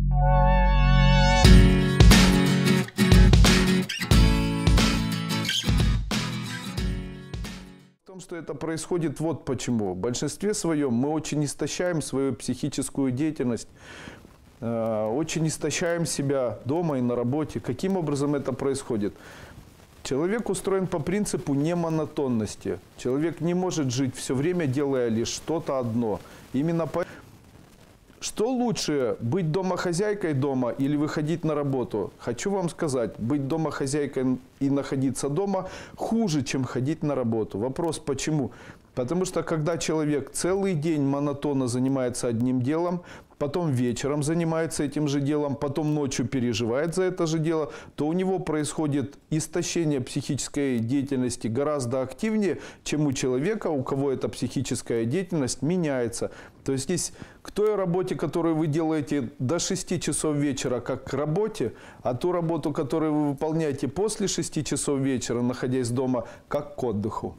Что это происходит вот почему. В большинстве своем мы очень истощаем свою психическую деятельность, очень истощаем себя дома и на работе. Каким образом это происходит? Человек устроен по принципу немонотонности. Человек не может жить все время, делая лишь что-то одно. Именно поэтому. Что лучше, быть домохозяйкой дома или выходить на работу? Хочу вам сказать, быть домохозяйкой и находиться дома хуже, чем ходить на работу. Вопрос почему? Потому что когда человек целый день монотонно занимается одним делом, потом вечером занимается этим же делом, потом ночью переживает за это же дело, то у него происходит истощение психической деятельности гораздо активнее, чем у человека, у кого эта психическая деятельность меняется. То есть здесь к той работе, которую вы делаете до 6 часов вечера, как к работе, а ту работу, которую вы выполняете после 6 часов вечера, находясь дома, как к отдыху.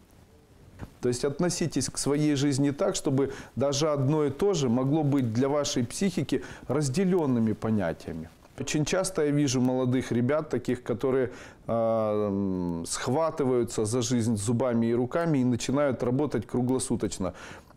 То есть относитесь к своей жизни так, чтобы даже одно и то же могло быть для вашей психики разделенными понятиями. Очень часто я вижу молодых ребят, таких, которые схватываются за жизнь зубами и руками и начинают работать круглосуточно.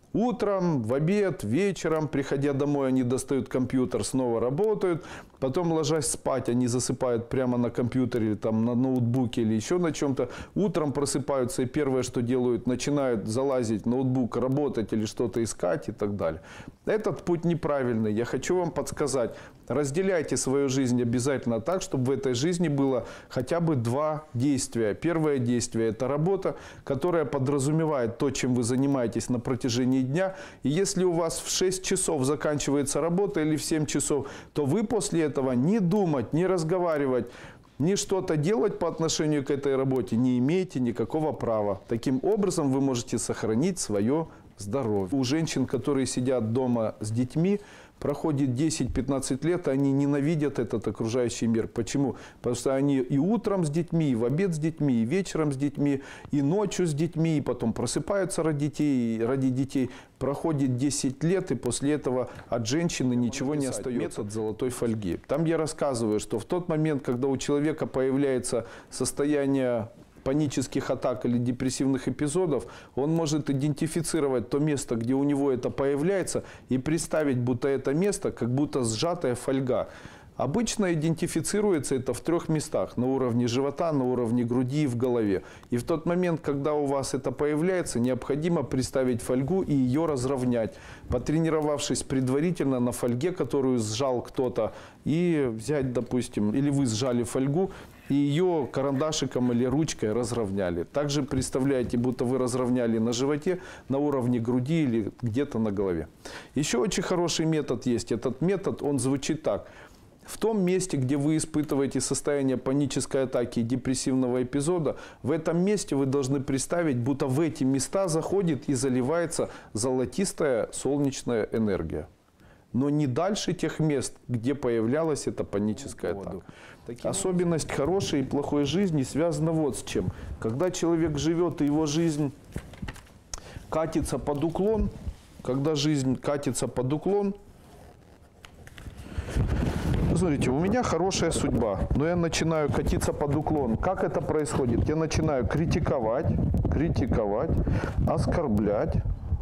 Утром, в обед, вечером, приходя домой, они достают компьютер, снова работают. Потом, ложась спать, они засыпают прямо на компьютере, там, на ноутбуке или еще на чем-то. Утром просыпаются и первое, что делают, начинают залазить в ноутбук, работать или что-то искать и так далее. Этот путь неправильный. Я хочу вам подсказать. Разделяйте свою жизнь обязательно так, чтобы в этой жизни было хотя бы 2 действия. Первое действие – это работа, которая подразумевает то, чем вы занимаетесь на протяжении дня. И если у вас в 6 часов заканчивается работа или в 7 часов, то вы после этого не думать, не разговаривать, ни что-то делать по отношению к этой работе не имеете никакого права. Таким образом вы можете сохранить свое здоровье. У женщин, которые сидят дома с детьми, проходит 10-15 лет, они ненавидят этот окружающий мир. Почему? Потому что они и утром с детьми, и в обед с детьми, и вечером с детьми, и ночью с детьми, и потом просыпаются ради детей. Проходит 10 лет, и после этого от женщины ничего не остается. Метод золотой фольги. Там я рассказываю, что в тот момент, когда у человека появляется состояние панических атак или депрессивных эпизодов, он может идентифицировать то место, где у него это появляется, и представить, будто это место, как будто сжатая фольга. Обычно идентифицируется это в 3 местах: на уровне живота, на уровне груди и в голове. И в тот момент, когда у вас это появляется, необходимо представить фольгу и ее разровнять, потренировавшись предварительно на фольге, которую сжал кто-то, и взять, допустим, или вы сжали фольгу, и ее карандашиком или ручкой разровняли. Также представляете, будто вы разровняли на животе, на уровне груди или где-то на голове. Еще очень хороший метод есть. Этот метод, он звучит так. В том месте, где вы испытываете состояние панической атаки и депрессивного эпизода, в этом месте вы должны представить, будто в эти места заходит и заливается золотистая солнечная энергия. Но не дальше тех мест, где появлялась эта паническая атака. Особенность хорошей и плохой жизни связана вот с чем. Когда человек живет, и его жизнь катится под уклон, смотрите, у меня хорошая судьба, но я начинаю катиться под уклон. Как это происходит? Я начинаю критиковать, оскорблять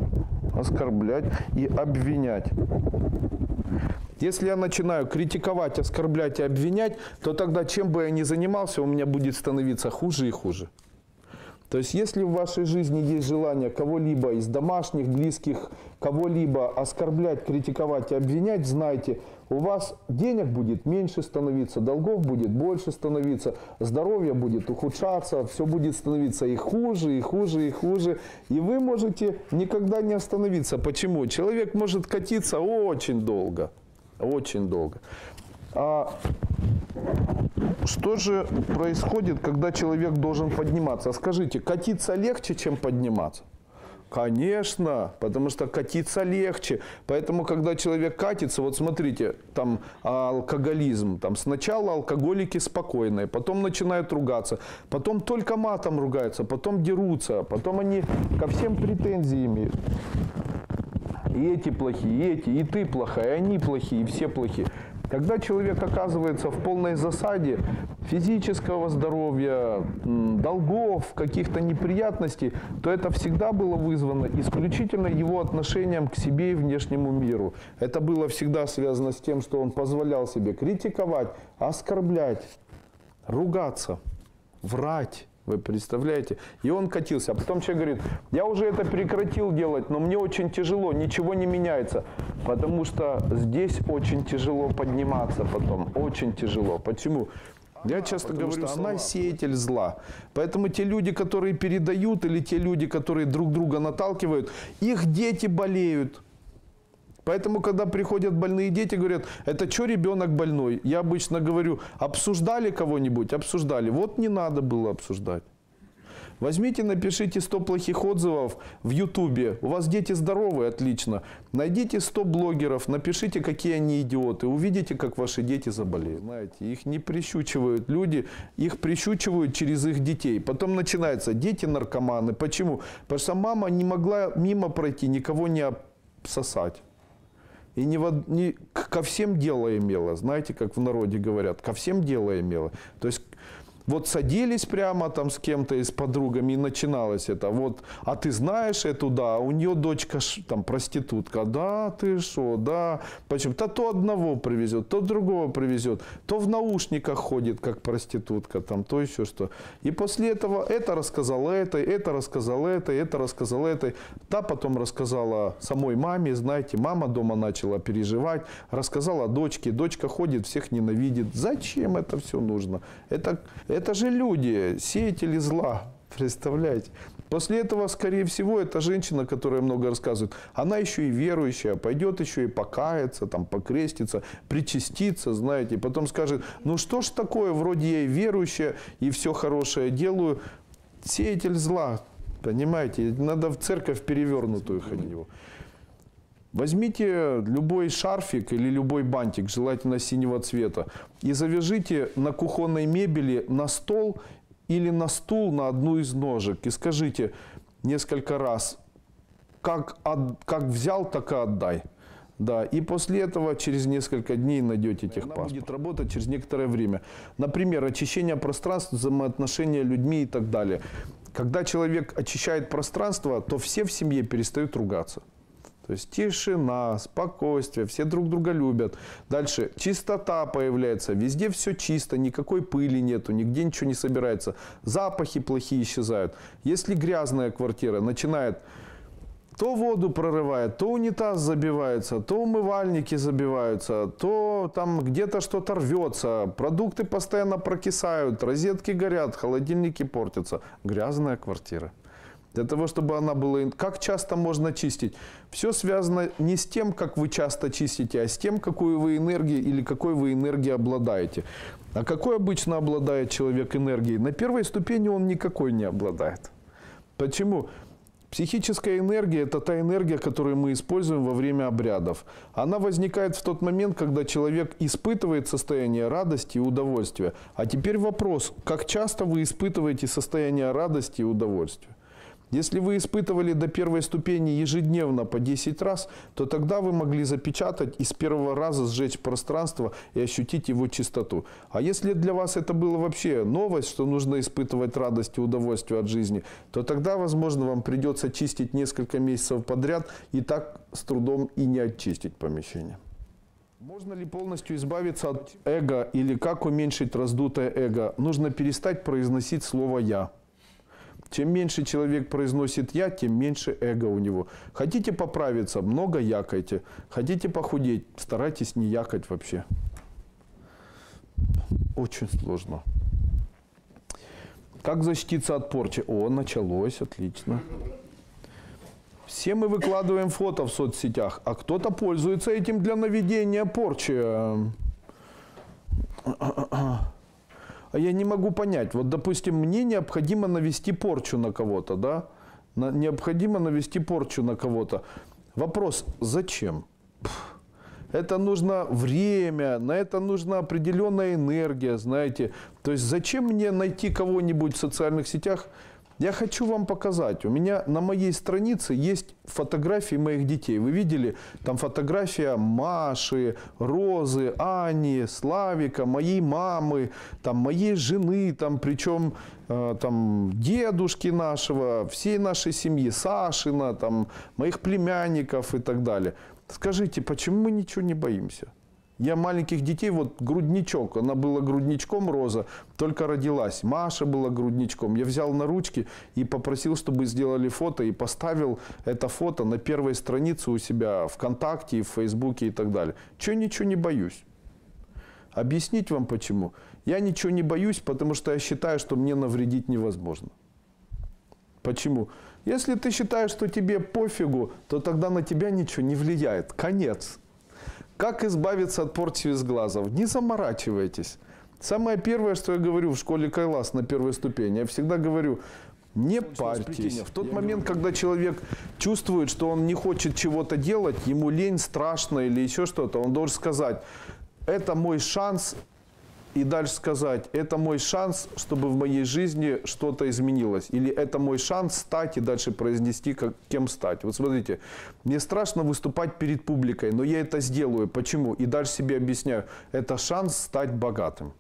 и обвинять. Если я начинаю критиковать, оскорблять и обвинять, то тогда, чем бы я ни занимался, у меня будет становиться хуже и хуже. То есть, если в вашей жизни есть желание кого-либо из домашних, близких, кого-либо оскорблять, критиковать и обвинять, знайте, у вас денег будет меньше становиться, долгов будет больше становиться, здоровье будет ухудшаться, все будет становиться и хуже, и хуже, и хуже. И вы можете никогда не остановиться. Почему? Человек может катиться очень долго. Очень долго. А что же происходит, когда человек должен подниматься? Скажите, катиться легче, чем подниматься? Конечно, потому что катиться легче. Поэтому, когда человек катится, вот смотрите, там алкоголизм, там сначала алкоголики спокойные, потом начинают ругаться, потом только матом ругаются, потом дерутся, потом они ко всем претензии имеют. И эти плохие, и эти, и ты плохая, и они плохие, и все плохие. Когда человек оказывается в полной засаде физического здоровья, долгов, каких-то неприятностей, то это всегда было вызвано исключительно его отношением к себе и внешнему миру. Это было всегда связано с тем, что он позволял себе критиковать, оскорблять, ругаться, врать. Вы представляете? И он катился. А потом человек говорит, я уже это прекратил делать, но мне очень тяжело, ничего не меняется. Потому что здесь очень тяжело подниматься потом. Очень тяжело. Почему? Я часто говорю, что она сеятель зла. Поэтому те люди, которые передают, или те люди, которые друг друга наталкивают, их дети болеют. Поэтому, когда приходят больные дети, говорят, это что ребенок больной? Я обычно говорю, обсуждали кого-нибудь? Обсуждали. Вот не надо было обсуждать. Возьмите, напишите 100 плохих отзывов в Ютубе. У вас дети здоровые, отлично. Найдите 100 блогеров, напишите, какие они идиоты. Увидите, как ваши дети заболеют. Знаете, их не прищучивают люди, их прищучивают через их детей. Потом начинается, дети наркоманы. Почему? Потому что мама не могла мимо пройти, никого не обсосать. И ко всем дело имела, знаете, как в народе говорят, ко всем дело имела. То есть вот садились прямо там с кем-то и с подругами, и начиналось это. Вот, а ты знаешь эту, да, у нее дочка там проститутка, да, ты что, да. Почему? То одного привезет, то другого привезет, то в наушниках ходит, как проститутка, там, то еще что. И после этого это рассказала этой, это рассказала этой, это рассказала этой. Та потом рассказала самой маме, знаете, мама дома начала переживать, рассказала дочке, дочка ходит, всех ненавидит. Зачем это все нужно? Это же люди, сеятели зла, представляете? После этого, скорее всего, эта женщина, которая много рассказывает, она еще и верующая, пойдет еще и покаяться, там, покреститься, причаститься, знаете, потом скажет, ну что ж такое, вроде я и верующая, и все хорошее делаю. Сеятель зла, понимаете, надо в церковь перевернутую ходить. Возьмите любой шарфик или любой бантик, желательно синего цвета, и завяжите на кухонной мебели на стол или на стул на одну из ножек. И скажите несколько раз, как взял, так и отдай. Да, и после этого через несколько дней найдете техпаспорт. Она будет работать через некоторое время. Например, очищение пространств, взаимоотношения людьми и так далее. Когда человек очищает пространство, то все в семье перестают ругаться. То есть тишина, спокойствие, все друг друга любят. Дальше чистота появляется, везде все чисто, никакой пыли нету, нигде ничего не собирается. Запахи плохие исчезают. Если грязная квартира начинает, то воду прорывает, то унитаз забивается, то умывальники забиваются, то там где-то что-то рвется, продукты постоянно прокисают, розетки горят, холодильники портятся. Грязная квартира. Для того, чтобы она была... Как часто можно чистить? Все связано не с тем, как вы часто чистите, а с тем, какую вы энергией или какой вы энергией обладаете. А какой обычно обладает человек энергией? На первой ступени он никакой не обладает. Почему? Психическая энергия – это та энергия, которую мы используем во время обрядов. Она возникает в тот момент, когда человек испытывает состояние радости и удовольствия. А теперь вопрос, как часто вы испытываете состояние радости и удовольствия? Если вы испытывали до первой ступени ежедневно по 10 раз, то тогда вы могли запечатать и с первого раза сжечь пространство и ощутить его чистоту. А если для вас это было вообще новость, что нужно испытывать радость и удовольствие от жизни, то тогда, возможно, вам придется чистить несколько месяцев подряд и так с трудом и не очистить помещение. Можно ли полностью избавиться от эго или как уменьшить раздутое эго? Нужно перестать произносить слово «я». Чем меньше человек произносит «я», тем меньше эго у него. Хотите поправиться, много якайте. Хотите похудеть, старайтесь не якать вообще. Очень сложно. Как защититься от порчи? О, началось, отлично. Все мы выкладываем фото в соцсетях, а кто-то пользуется этим для наведения порчи. А я не могу понять. Вот, допустим, мне необходимо навести порчу на кого-то, да? Необходимо навести порчу на кого-то. Вопрос, зачем? Это нужно время, на это нужна определенная энергия, знаете. То есть, зачем мне найти кого-нибудь в социальных сетях, Я хочу вам показать. У меня на моей странице есть фотографии моих детей. Вы видели? Там фотография Маши, Розы, Ани, Славика, моей мамы, там, моей жены, там, причем там, дедушки нашего, всей нашей семьи, Сашина, там, моих племянников и так далее. Скажите, почему мы ничего не боимся? Я маленьких детей, вот грудничок, она была грудничком, Роза, только родилась. Маша была грудничком. Я взял на ручки и попросил, чтобы сделали фото, и поставил это фото на первой странице у себя ВКонтакте, в Фейсбуке и так далее. Чего ничего не боюсь? Объяснить вам почему? Я ничего не боюсь, потому что я считаю, что мне навредить невозможно. Почему? Если ты считаешь, что тебе пофигу, то тогда на тебя ничего не влияет. Конец. Как избавиться от порчи из глазов? Не заморачивайтесь. Самое первое, что я говорю в школе Кайлас на первой ступени, я всегда говорю, не парьтесь. В тот момент, когда человек чувствует, что он не хочет чего-то делать, ему лень, страшно или еще что-то, он должен сказать, это мой шанс, и дальше сказать, это мой шанс, чтобы в моей жизни что-то изменилось. Или это мой шанс стать, и дальше произнести, кем стать. Вот смотрите, мне страшно выступать перед публикой, но я это сделаю. Почему? И дальше себе объясняю, это шанс стать богатым.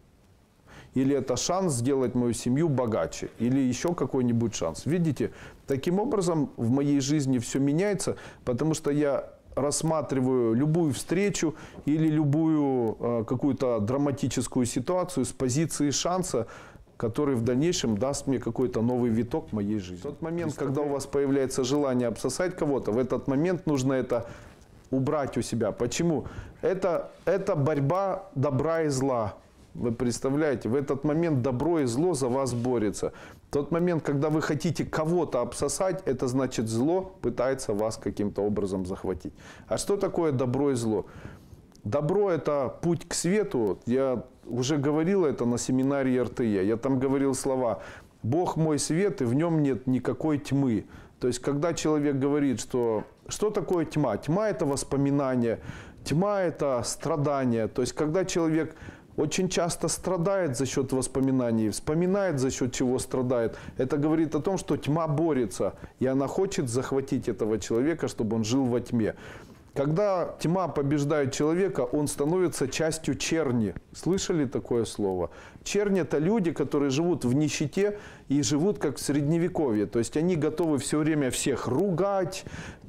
Или это шанс сделать мою семью богаче. Или еще какой-нибудь шанс. Видите, таким образом в моей жизни все меняется, потому что я рассматриваю любую встречу или любую какую-то драматическую ситуацию с позиции шанса, который в дальнейшем даст мне какой-то новый виток в моей жизни. В тот момент, когда у вас появляется желание обсосать кого-то, в этот момент нужно это убрать у себя. Почему? Это борьба добра и зла. Вы представляете, в этот момент добро и зло за вас борется. В тот момент, когда вы хотите кого-то обсосать, это значит зло пытается вас каким-то образом захватить. А что такое добро и зло? Добро – это путь к свету. Я уже говорил это на семинаре РТЕ. Я там говорил слова «Бог мой свет, и в нем нет никакой тьмы». То есть, когда человек говорит, что такое тьма? Тьма – это воспоминание, тьма – это страдание. То есть, когда человек очень часто страдает за счет воспоминаний, вспоминает, за счет чего страдает. Это говорит о том, что тьма борется, и она хочет захватить этого человека, чтобы он жил во тьме. Когда тьма побеждает человека, он становится частью черни. Слышали такое слово? Чернь – это люди, которые живут в нищете и живут как в средневековье. То есть они готовы все время всех ругать,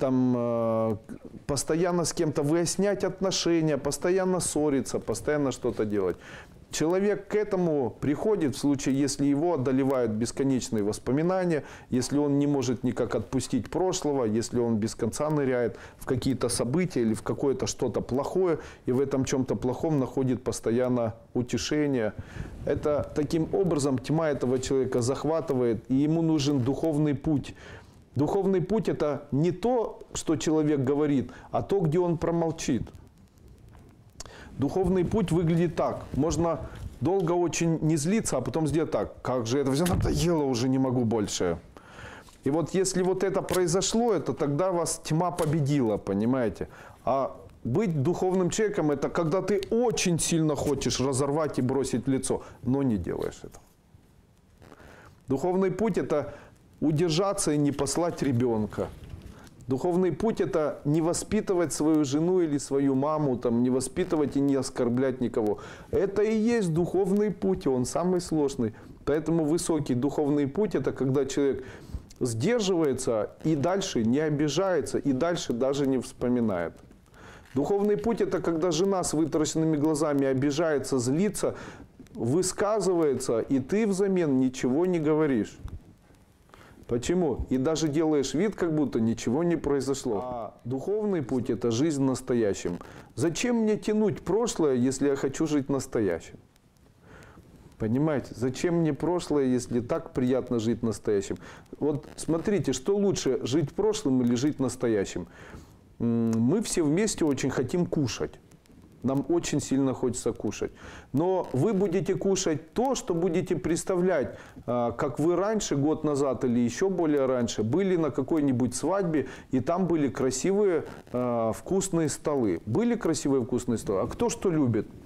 там, постоянно с кем-то выяснять отношения, постоянно ссориться, постоянно что-то делать. Человек к этому приходит в случае, если его одолевают бесконечные воспоминания, если он не может никак отпустить прошлого, если он без конца ныряет в какие-то события или в какое-то что-то плохое, и в этом чем-то плохом находит постоянно утешение. Это таким образом тьма этого человека захватывает, и ему нужен духовный путь. Духовный путь – это не то, что человек говорит, а то, где он промолчит. Духовный путь выглядит так. Можно долго очень не злиться, а потом сделать так. Как же это все надоело, уже не могу больше. И вот если вот это произошло, это тогда вас тьма победила, понимаете? А быть духовным человеком – это когда ты очень сильно хочешь разорвать и бросить в лицо, но не делаешь этого. Духовный путь – это удержаться и не послать ребенка. Духовный путь – это не воспитывать свою жену или свою маму, там, не воспитывать и не оскорблять никого. Это и есть духовный путь, и он самый сложный. Поэтому высокий духовный путь – это когда человек сдерживается и дальше не обижается, и дальше даже не вспоминает. Духовный путь – это когда жена с вытаращенными глазами обижается, злится, высказывается, и ты взамен ничего не говоришь. Почему? И даже делаешь вид, как будто ничего не произошло. А духовный путь – это жизнь настоящим. Зачем мне тянуть прошлое, если я хочу жить настоящим? Понимаете? Зачем мне прошлое, если так приятно жить настоящим? Вот смотрите, что лучше, жить прошлым или жить настоящим? Мы все вместе очень хотим кушать. Нам очень сильно хочется кушать. Но вы будете кушать то, что будете представлять, как вы раньше, год назад или еще более раньше, были на какой-нибудь свадьбе, и там были красивые вкусные столы. Были красивые вкусные столы. А кто что любит?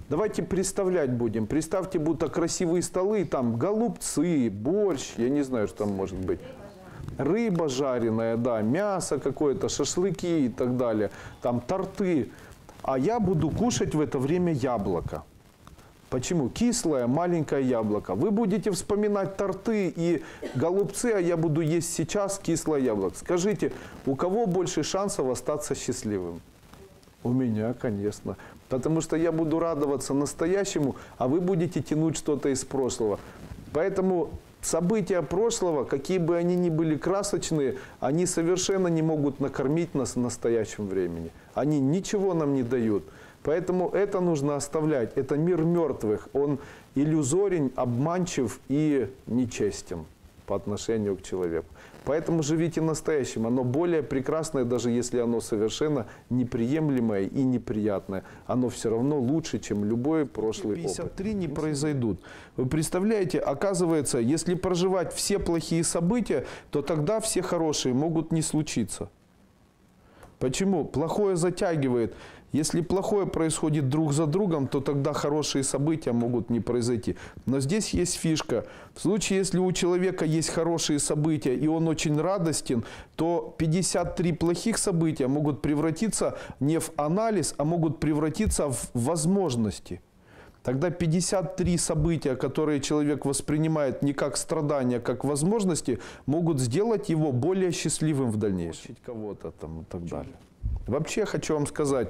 Давайте представлять будем. Представьте, будто красивые столы, там голубцы, борщ, я не знаю, что там может быть. Рыба жареная, да, мясо какое-то, шашлыки и так далее. Там торты. А я буду кушать в это время яблоко. Почему? Кислое, маленькое яблоко. Вы будете вспоминать торты и голубцы, а я буду есть сейчас кислое яблоко. Скажите, у кого больше шансов остаться счастливым? У меня, конечно. Потому что я буду радоваться настоящему, а вы будете тянуть что-то из прошлого. Поэтому события прошлого, какие бы они ни были красочные, они совершенно не могут накормить нас в настоящем времени. Они ничего нам не дают. Поэтому это нужно оставлять. Это мир мертвых. Он иллюзорен, обманчив и нечестен по отношению к человеку. Поэтому живите настоящим. Оно более прекрасное, даже если оно совершенно неприемлемое и неприятное. Оно все равно лучше, чем любой прошлый 53 опыт. Не произойдут. Вы представляете, оказывается, если проживать все плохие события, то тогда все хорошие могут не случиться. Почему? Плохое затягивает. Если плохое происходит друг за другом, то тогда хорошие события могут не произойти. Но здесь есть фишка. В случае, если у человека есть хорошие события, и он очень радостен, то 53 плохих события могут превратиться не в анализ, а могут превратиться в возможности. Тогда 53 события, которые человек воспринимает не как страдания, а как возможности, могут сделать его более счастливым в дальнейшем. Кого-то там и так далее. Вообще я хочу вам сказать,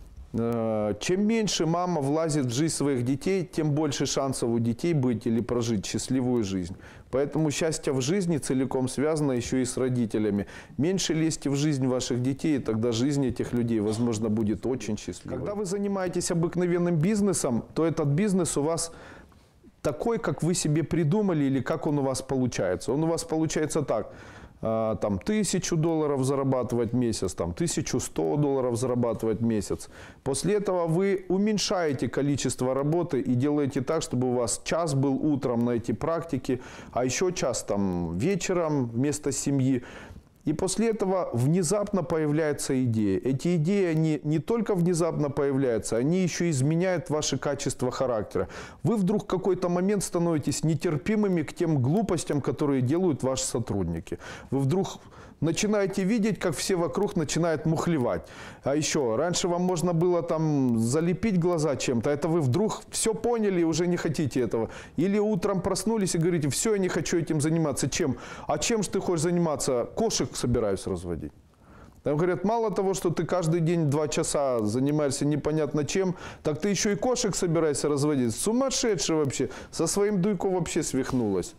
чем меньше мама влазит в жизнь своих детей, тем больше шансов у детей быть или прожить счастливую жизнь. Поэтому счастье в жизни целиком связано еще и с родителями. Меньше лезьте в жизнь ваших детей, и тогда жизнь этих людей, возможно, будет очень счастливой. Когда вы занимаетесь обыкновенным бизнесом, то этот бизнес у вас такой, как вы себе придумали, или как он у вас получается. Он у вас получается так. Там $1000 зарабатывать в месяц, там $1100 зарабатывать в месяц. После этого вы уменьшаете количество работы и делаете так, чтобы у вас час был утром на эти практики, а еще час там вечером вместо семьи. И после этого внезапно появляются идеи. Эти идеи, они не только внезапно появляются, они еще изменяют ваши качества характера. Вы вдруг в какой-то момент становитесь нетерпимыми к тем глупостям, которые делают ваши сотрудники. Вы вдруг начинаете видеть, как все вокруг начинают мухлевать. А еще, раньше вам можно было там залепить глаза чем-то, это вы вдруг все поняли и уже не хотите этого. Или утром проснулись и говорите, все, я не хочу этим заниматься. Чем? А чем же ты хочешь заниматься? Кошек собираюсь разводить. Там говорят, мало того, что ты каждый день 2 часа занимаешься непонятно чем, так ты еще и кошек собираешься разводить. Сумасшедший вообще. Со своим дуйком вообще свихнулась.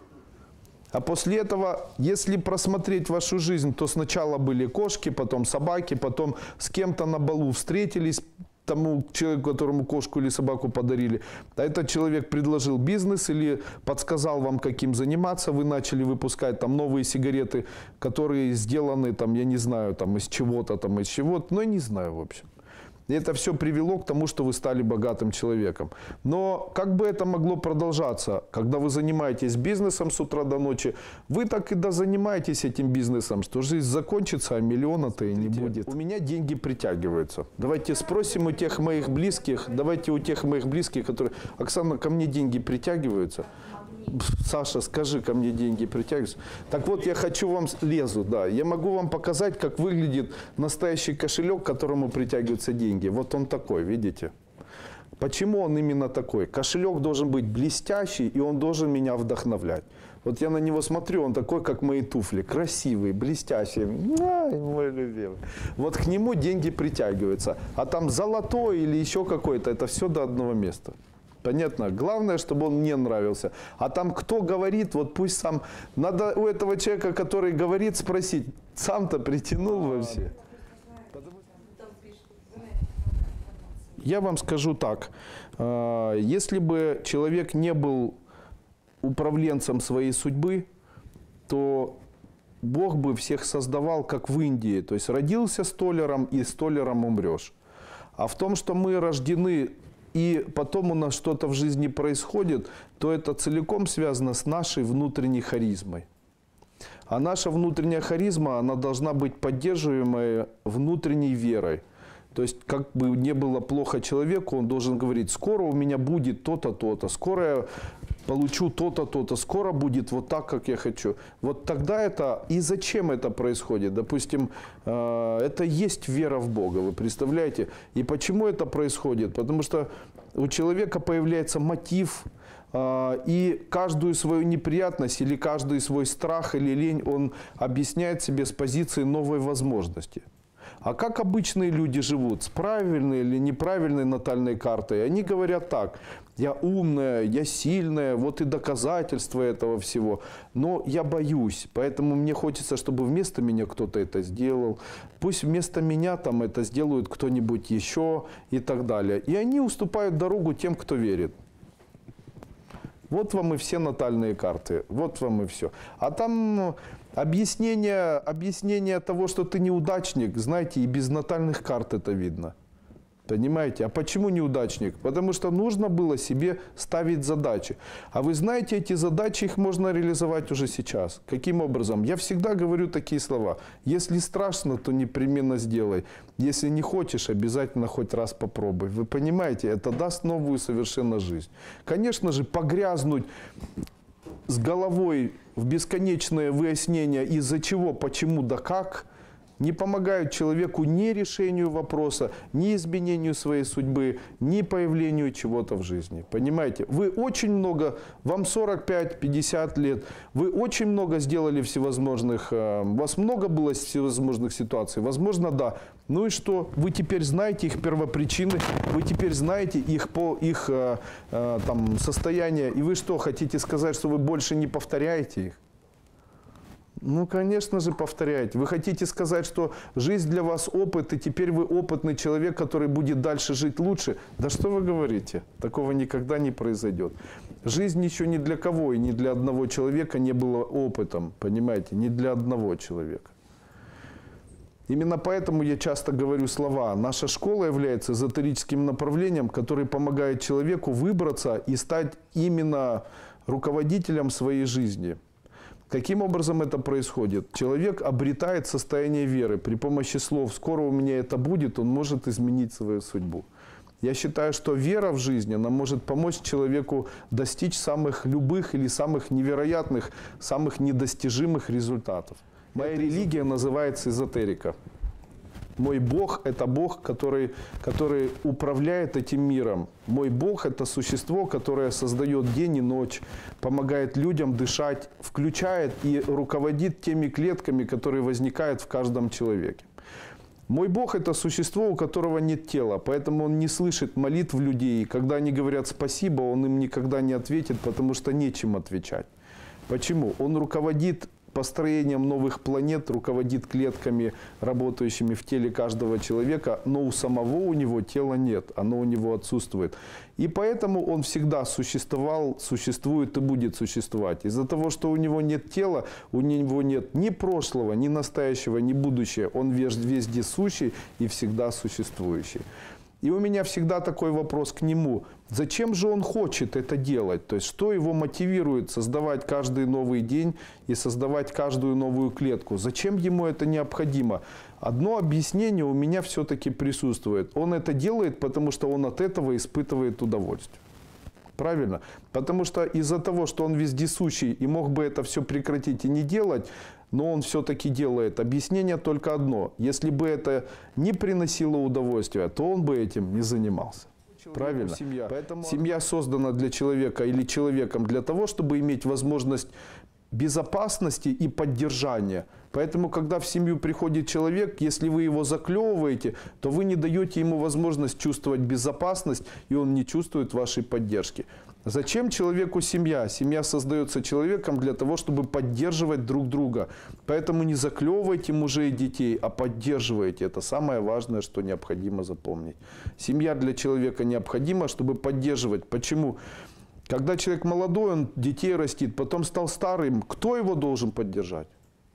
А после этого, если просмотреть вашу жизнь, то сначала были кошки, потом собаки, потом с кем-то на балу встретились, тому человеку, которому кошку или собаку подарили. А этот человек предложил бизнес или подсказал вам, каким заниматься. Вы начали выпускать там новые сигареты, которые сделаны, там, я не знаю, там, из чего-то, там, из чего-то. Но я не знаю, в общем. И это все привело к тому, что вы стали богатым человеком. Но как бы это могло продолжаться? Когда вы занимаетесь бизнесом с утра до ночи, вы так и занимаетесь этим бизнесом, что жизнь закончится, а миллиона-то и не будет. У меня деньги притягиваются. Давайте спросим у тех моих близких, которые... Оксана, ко мне деньги притягиваются? Саша, скажи, ко мне деньги притягиваются. Так вот, я хочу вам, да, я могу вам показать, как выглядит настоящий кошелек, к которому притягиваются деньги. Вот он такой, видите? Почему он именно такой? Кошелек должен быть блестящий, и он должен меня вдохновлять. Вот я на него смотрю, он такой, как мои туфли, красивый, блестящий. Ай, мой любимый. Вот к нему деньги притягиваются. А там золотой или еще какой-то, это все до одного места. Понятно? Главное, чтобы он мне нравился. А там кто говорит, вот пусть сам... Надо у этого человека, который говорит, спросить, сам-то притянул вообще? Я вам скажу так. Если бы человек не был управленцем своей судьбы, то Бог бы всех создавал, как в Индии. То есть родился столяром, и столяром умрешь. А в том, что мы рождены... и потом у нас что-то в жизни происходит, то это целиком связано с нашей внутренней харизмой. А наша внутренняя харизма, она должна быть поддерживаемой внутренней верой. То есть, как бы не было плохо человеку, он должен говорить: скоро у меня будет то-то, то-то, скоро я получу то-то, то-то, скоро будет вот так, как я хочу. Вот тогда это... И зачем это происходит? Допустим, это есть вера в Бога, вы представляете? И почему это происходит? Потому что у человека появляется мотив, и каждую свою неприятность или каждый свой страх или лень он объясняет себе с позиции новой возможности. А как обычные люди живут? С правильной или неправильной натальной картой? Они говорят так: я умная, я сильная, вот и доказательства этого всего. Но я боюсь, поэтому мне хочется, чтобы вместо меня кто-то это сделал. Пусть вместо меня там это сделают кто-нибудь еще и так далее. И они уступают дорогу тем, кто верит. Вот вам и все натальные карты, вот вам и все. А там объяснение того, что ты неудачник, знаете, и без натальных карт это видно. Понимаете? А почему неудачник? Потому что нужно было себе ставить задачи. А вы знаете, эти задачи, их можно реализовать уже сейчас. Каким образом? Я всегда говорю такие слова: если страшно, то непременно сделай. Если не хочешь, обязательно хоть раз попробуй. Вы понимаете? Это даст новую совершенно жизнь. Конечно же, погрязнуть с головой в бесконечное выяснение из-за чего, почему, да как, не помогают человеку ни решению вопроса, ни изменению своей судьбы, ни появлению чего-то в жизни. Понимаете? Вы очень много, вам 45-50 лет, вы очень много сделали всевозможных, у вас много было всевозможных ситуаций. Возможно, да. Ну и что? Вы теперь знаете их первопричины, вы теперь знаете их там, состояние. И вы что, хотите сказать, что вы больше не повторяете их? Ну, конечно же, повторяете. Вы хотите сказать, что жизнь для вас опыт, и теперь вы опытный человек, который будет дальше жить лучше? Да что вы говорите? Такого никогда не произойдет. Жизнь еще ни для кого и ни для одного человека не была опытом, понимаете? Ни для одного человека. Именно поэтому я часто говорю слова: наша школа является эзотерическим направлением, которое помогает человеку выбраться и стать именно руководителем своей жизни. Каким образом это происходит? Человек обретает состояние веры. При помощи слов «скоро у меня это будет», он может изменить свою судьбу. Я считаю, что вера в жизнь, она может помочь человеку достичь самых любых или самых невероятных, самых недостижимых результатов. Моя религия называется эзотерика. Мой Бог – это Бог, который управляет этим миром. Мой Бог – это существо, которое создает день и ночь, помогает людям дышать, включает и руководит теми клетками, которые возникают в каждом человеке. Мой Бог – это существо, у которого нет тела, поэтому Он не слышит молитв людей. И когда они говорят «спасибо», Он им никогда не ответит, потому что нечем отвечать. Почему? Он руководит построением новых планет, руководит клетками, работающими в теле каждого человека, но у самого у него тела нет, оно у него отсутствует. И поэтому он всегда существовал, существует и будет существовать. Из-за того, что у него нет тела, у него нет ни прошлого, ни настоящего, ни будущего. Он вездесущий и всегда существующий. И у меня всегда такой вопрос к нему: зачем же он хочет это делать? То есть, что его мотивирует создавать каждый новый день и создавать каждую новую клетку? Зачем ему это необходимо? Одно объяснение у меня все-таки присутствует. Он это делает, потому что он от этого испытывает удовольствие. Правильно? Потому что из-за того, что он вездесущий и мог бы это все прекратить и не делать, но он все-таки делает. Объяснение только одно: если бы это не приносило удовольствия, то он бы этим не занимался. Правильно? Семья создана для человека или человеком для того, чтобы иметь возможность безопасности и поддержания. Поэтому, когда в семью приходит человек, если вы его заклевываете, то вы не даете ему возможность чувствовать безопасность, и он не чувствует вашей поддержки. Зачем человеку семья? Семья создается человеком для того, чтобы поддерживать друг друга. Поэтому не заклевывайте мужей и детей, а поддерживайте. Это самое важное, что необходимо запомнить. Семья для человека необходима, чтобы поддерживать. Почему? Когда человек молодой, он детей растит, потом стал старым, кто его должен поддержать?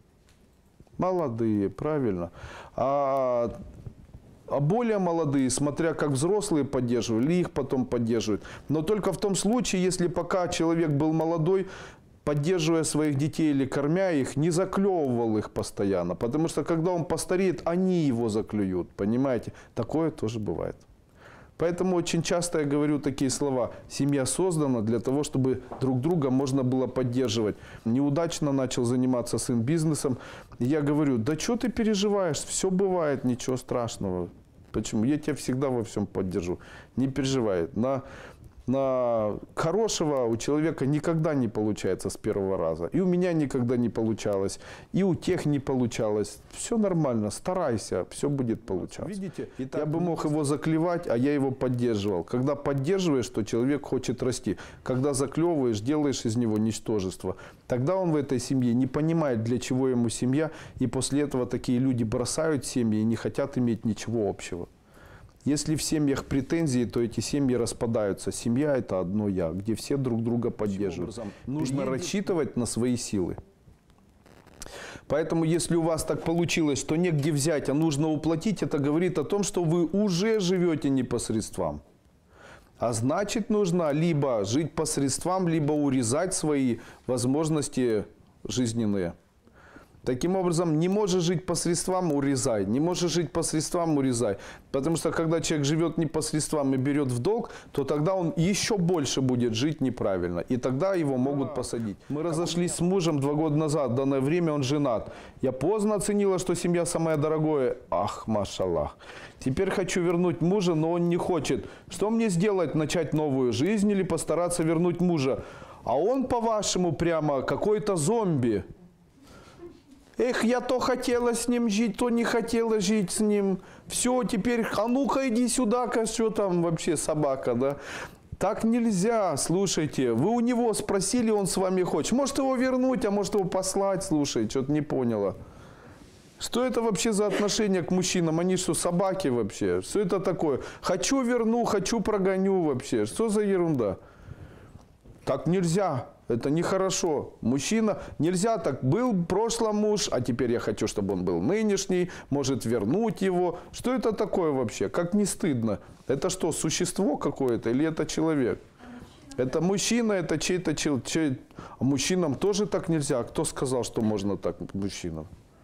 Молодые, правильно. А более молодые, смотря как взрослые поддерживали, их потом поддерживают. Но только в том случае, если пока человек был молодой, поддерживая своих детей или кормя их, не заклевывал их постоянно. Потому что когда он постареет, они его заклюют. Понимаете? Такое тоже бывает. Поэтому очень часто я говорю такие слова. Семья создана для того, чтобы друг друга можно было поддерживать. Неудачно начал заниматься сын бизнесом. Я говорю, да что ты переживаешь? Все бывает, ничего страшного. Почему? Я тебя всегда во всем поддержу. Не переживай. На хорошего у человека никогда не получается с первого раза. И у меня никогда не получалось, и у тех не получалось. Все нормально, старайся, все будет получаться. Видите, я бы мог его заклевать, а я его поддерживал. Когда поддерживаешь, то человек хочет расти. Когда заклевываешь, делаешь из него ничтожество. Тогда он в этой семье не понимает, для чего ему семья. И после этого такие люди бросают семьи и не хотят иметь ничего общего. Если в семьях претензии, то эти семьи распадаются. Семья – это одно «я», где все друг друга поддерживают. Нужно рассчитывать на свои силы. Поэтому, если у вас так получилось, что негде взять, а нужно уплатить, это говорит о том, что вы уже живете не по средствам. А значит, нужно либо жить по средствам, либо урезать свои возможности жизненные. Таким образом, не можешь жить по средствам – урезай. Не можешь жить по средствам – урезай. Потому что, когда человек живет не по средствам и берет в долг, то тогда он еще больше будет жить неправильно. И тогда его могут посадить. Мы разошлись с мужем 2 года назад. В данное время он женат. Я поздно оценила, что семья самое дорогое. Ах, машаллах. Теперь хочу вернуть мужа, но он не хочет. Что мне сделать? Начать новую жизнь или постараться вернуть мужа? А он, по-вашему, прямо какой-то зомби. Эх, я то хотела с ним жить, то не хотела жить с ним. Все, теперь, а ну-ка иди сюда-ка, что там вообще собака, да? Так нельзя, слушайте. Вы у него спросили, он с вами хочет. Может его вернуть, а может его послать, слушай, что-то не поняла. Что это вообще за отношение к мужчинам? Они что, собаки вообще? Что это такое? Хочу верну, хочу прогоню вообще. Что за ерунда? Так нельзя. Это нехорошо. Мужчина, нельзя так. Был в прошлом муж, а теперь я хочу, чтобы он был нынешний. Может вернуть его. Что это такое вообще? Как не стыдно? Это что, существо какое-то или это человек? Это мужчина, это чей-то человек. А мужчинам тоже так нельзя. Кто сказал, что можно так мужчинам?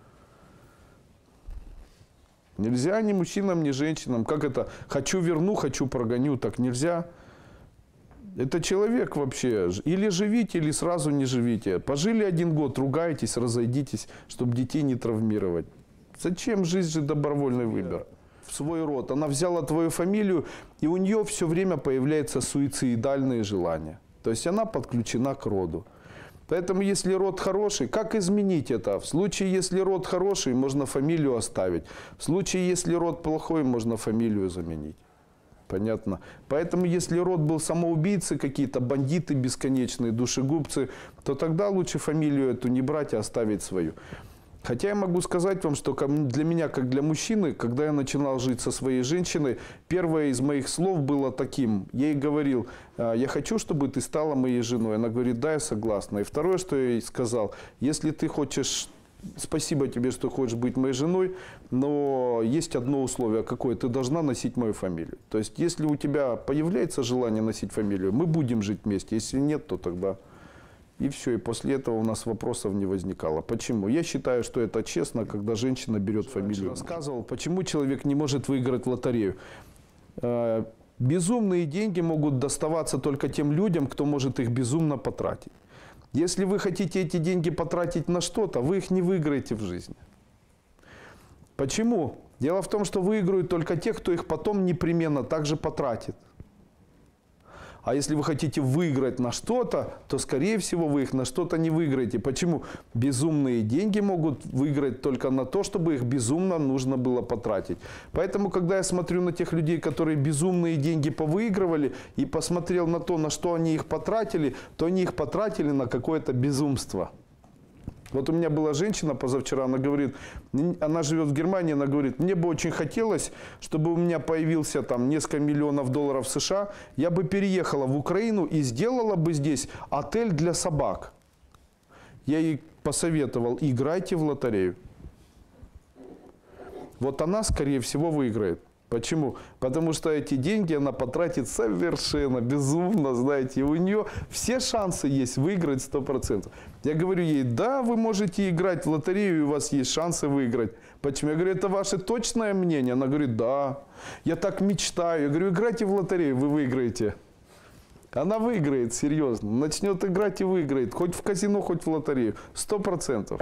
Нельзя ни мужчинам, ни женщинам. Как это? Хочу верну, хочу прогоню. Так нельзя. Это человек вообще. Или живите, или сразу не живите. Пожили 1 год, ругаетесь, разойдитесь, чтобы детей не травмировать. Зачем? Жизнь же добровольный выбор. В свой род. Она взяла твою фамилию, и у нее все время появляются суицидальные желания. То есть она подключена к роду. Поэтому, если род хороший, как изменить это? В случае, если род хороший, можно фамилию оставить. В случае, если род плохой, можно фамилию заменить. Понятно. Поэтому, если род был самоубийцы, какие-то бандиты бесконечные, душегубцы, то тогда лучше фамилию эту не брать, а оставить свою. Хотя я могу сказать вам, что для меня, как для мужчины, когда я начинал жить со своей женщиной, первое из моих слов было таким. Я ей говорил, я хочу, чтобы ты стала моей женой. Она говорит, да, я согласна. И второе, что я ей сказал, если ты хочешь... Спасибо тебе, что хочешь быть моей женой, но есть одно условие. Какое? Ты должна носить мою фамилию. То есть, если у тебя появляется желание носить фамилию, мы будем жить вместе. Если нет, то тогда... И все. И после этого у нас вопросов не возникало. Почему? Я считаю, что это честно, когда женщина берет фамилию. Рассказывал, почему человек не может выиграть в лотерею. Безумные деньги могут доставаться только тем людям, кто может их безумно потратить. Если вы хотите эти деньги потратить на что-то, вы их не выиграете в жизни. Почему? Дело в том, что выиграют только те, кто их потом непременно также потратит. А если вы хотите выиграть на что-то, то, скорее всего, вы их на что-то не выиграете. Почему? Безумные деньги могут выиграть только на то, чтобы их безумно нужно было потратить. Поэтому, когда я смотрю на тех людей, которые безумные деньги повыигрывали, и посмотрел на то, на что они их потратили, то они их потратили на какое-то безумство. Вот у меня была женщина позавчера, она говорит, она живет в Германии, она говорит, мне бы очень хотелось, чтобы у меня появился там несколько миллионов долларов США, я бы переехала в Украину и сделала бы здесь отель для собак. Я ей посоветовал, играйте в лотерею. Вот она, скорее всего, выиграет. Почему? Потому что эти деньги она потратит совершенно безумно, знаете, и у нее все шансы есть выиграть 100%. Я говорю ей, да, вы можете играть в лотерею, и у вас есть шансы выиграть. Почему? Я говорю, это ваше точное мнение? Она говорит, да, я так мечтаю. Я говорю, играйте в лотерею, вы выиграете. Она выиграет, серьезно, начнет играть и выиграет, хоть в казино, хоть в лотерею, 100%.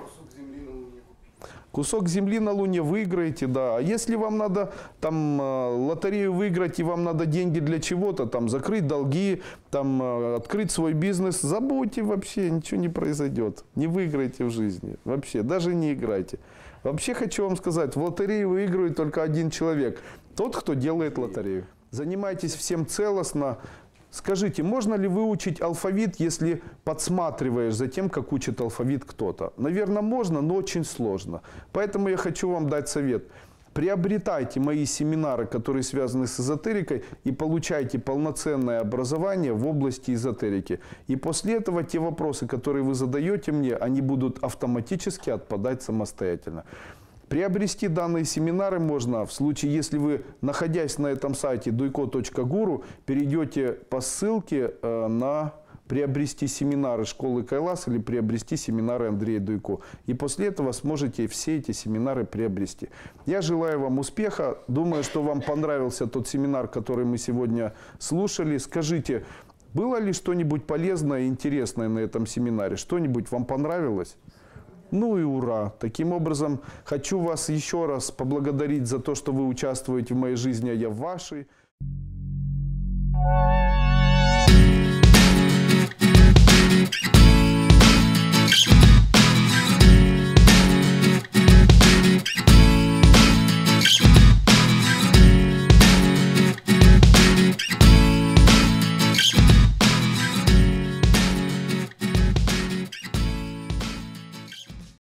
Кусок земли на Луне выиграете, да. А если вам надо там лотерею выиграть и вам надо деньги для чего-то, там закрыть долги, там открыть свой бизнес, забудьте вообще, ничего не произойдет. Не выиграете в жизни, вообще, даже не играйте. Вообще хочу вам сказать, в лотерею выигрывает только один человек, тот, кто делает лотерею. Занимайтесь всем целостно. Скажите, можно ли выучить алфавит, если подсматриваешь за тем, как учит алфавит кто-то? Наверное, можно, но очень сложно. Поэтому я хочу вам дать совет. Приобретайте мои семинары, которые связаны с эзотерикой, и получайте полноценное образование в области эзотерики. И после этого те вопросы, которые вы задаете мне, они будут автоматически отпадать самостоятельно. Приобрести данные семинары можно в случае, если вы, находясь на этом сайте duiko.guru, перейдете по ссылке на приобрести семинары школы Кайлас или приобрести семинары Андрея Дуйко. И после этого сможете все эти семинары приобрести. Я желаю вам успеха. Думаю, что вам понравился тот семинар, который мы сегодня слушали. Скажите, было ли что-нибудь полезное и интересное на этом семинаре? Что-нибудь вам понравилось? Ну и ура! Таким образом, хочу вас еще раз поблагодарить за то, что вы участвуете в моей жизни, а я в вашей.